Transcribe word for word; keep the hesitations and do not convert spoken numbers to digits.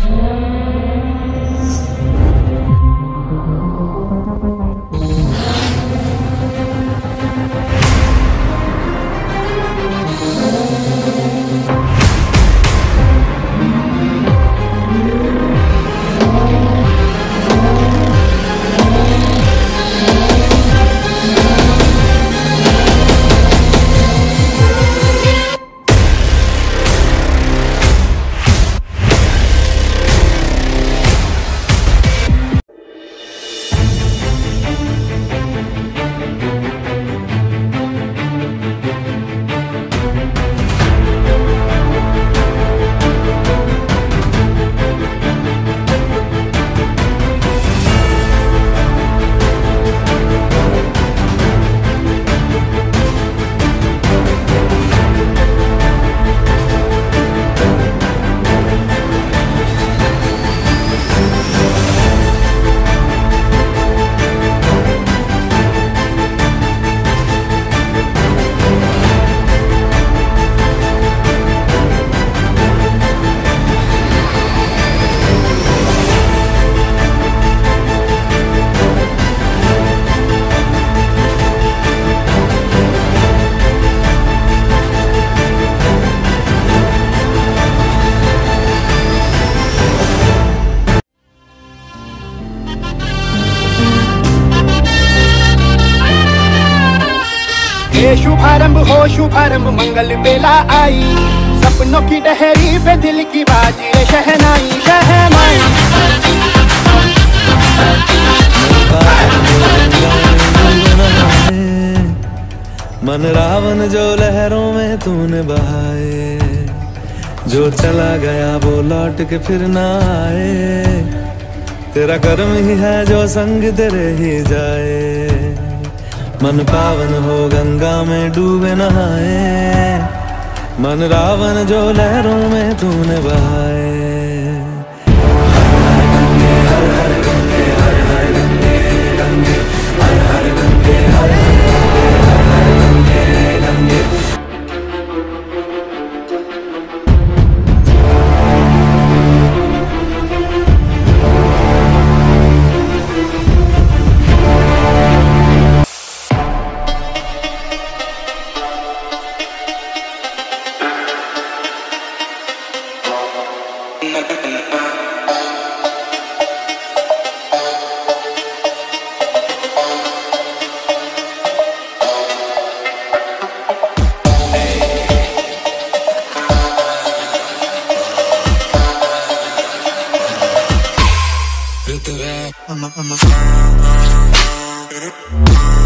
ये शुभारंभ हो शुभारंभ मंगल बेला आई, सपनों की डहरी पे दिल की बाजी ये शहनाई शहनाई। मन रावण जो लहरों में तूने बहाए, जो चला गया वो लौट के फिर ना आए। तेरा कर्म ही है जो संग तेरे ही जाए। मन पावन हो गंगा में डूबे नहाए, मन रावण जो लहरों में तूने बहाए। I'm a, I'm a